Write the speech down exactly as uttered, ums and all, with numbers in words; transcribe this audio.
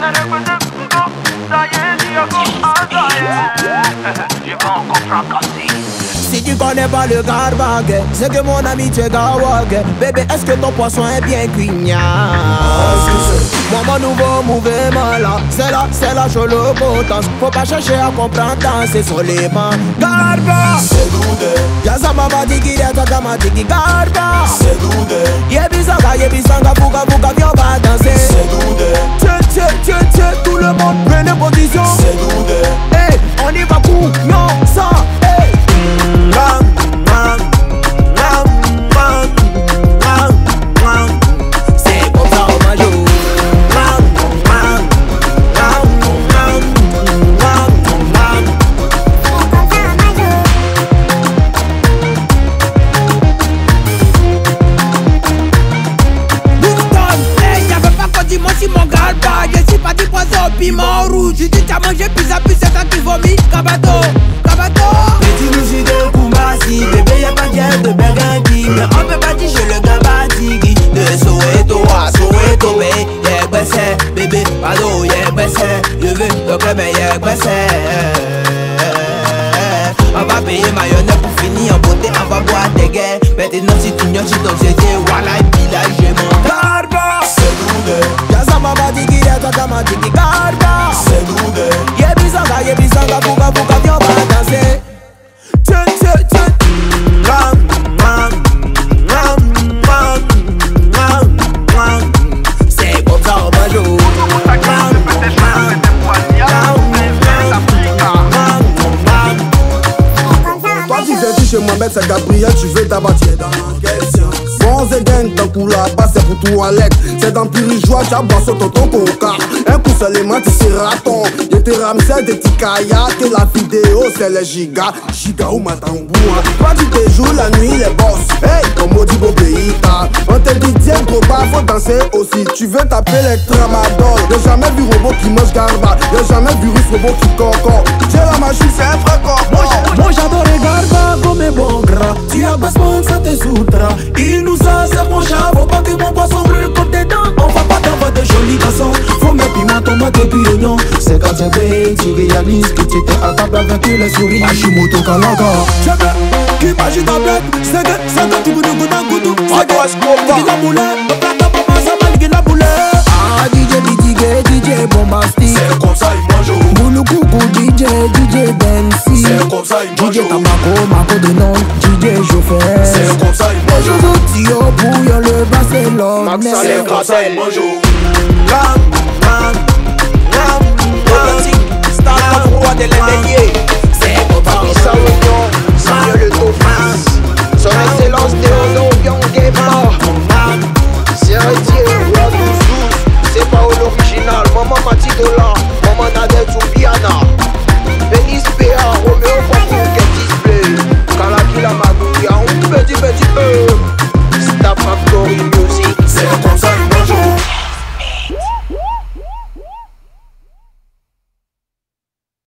Si tu connais pas le garbage, c'est que mon ami tu es gawag. Bébé, est-ce que ton poisson est bien cuit? Moi mon nouveau mouvement là, c'est là, c'est là, je le potence. Faut pas chercher à comprendre, danser solément. Garba, c'est doudé. Y'a sa maman dit qu'il est à ma dit qu'il garba. C'est doudé. Y'a bisanga, y'a bisanga, bouga bouga, viens on va danser. C'est doudé. Tiens, tiens, tiens, tiens, tout le monde prenez position. C'est doudé. Hey, on y va coup, non, ça, hey. C'est comme ça on mange. Dis-moi si mon gars pas, je suis pas du poisson au piment rouge. Je dis t'as mangé pizza puis c'est toi qui vomis. Kabato, Kabato. Petit louche de Kumbasi, bébé y'a pas de de Burgundy. Mais on peut pas dire je le gabatigui. De Soweto à Soweto, mais y'a gbessé. Bébé, pardon, y'a gbessé. Je veux donc mais y'a gbessé. On va payer mayonnaise pour finir en beauté, on va boire des guerres. Maintenant si tu n'as pas de G voilà et puis là j'ai mon Garba. C'est doudé. Y'a sa maman dit qu'il est à ma dit qu'il garba. C'est doudé. Y'a bisanga, y'a bisanga, bouga bouga, viens on va danser. Tiens, tiens, tiens. C'est comme ça on va jouer. Toi tu viens tu chez Mohamed, c'est Gabriel, tu veux t'abattre dans quel sens? Bon c'est gang, ton coup là-bas c'est pour tout Alex. C'est dans Pirijoie, tu as boissé ton ton coca. Un coup seulement tu seras raton. Y'a tes ramsès, des petits kayaks. Et la vidéo c'est les gigas. Giga ou matamboua. Toi tu te joues la nuit les boss. Hey, comme on dit beau pays t'as. On te dit tiens trop bas, faut danser aussi. Tu veux taper les tramadol. Y'a jamais vu robot qui mange garba. Y'a jamais vu russe robot qui concorde. J'ai la machine, c'est un vrai corps. Moi j'adore les garba comme un bon gras. Tu as besoin ça te soudra. Il nous a c'est mon chat. Faut pas que mon poisson brûle comme tes dents. On va pas t'envoyer de jolis garçons. Faut mettre piment, tomate et puis oignon. C'est quand tu es tu réalises que tu étais à table avec les souris. Hashimoto Kalaka. Je veux qui mange ta blette. C'est que c'est que tu veux nous goûter un goûtou. C'est que c'est que la boulette. Le plateau papa ça va ligue la boulette. Ah D J D J D J bombastique. C'est comme ça il mange. Boulou coucou D J D J Dancy. C'est comme ça il mange. D J Tamako, Mako de nom. D J Chauffeur. C'est comme ça il mange. Bonjour Tio Bouillon le Barcelone. C'est comme ça il mange.